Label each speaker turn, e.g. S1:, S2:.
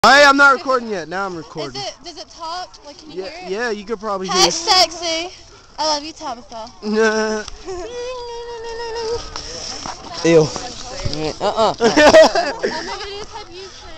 S1: Hey, I'm not recording yet. Now I'm recording.
S2: Does it talk? Like, can you hear it?
S1: Yeah, you could probably hear
S2: Hey,
S1: it.
S2: sexy. I love you, Tabitha.
S3: Ew.
S2: All my videos have you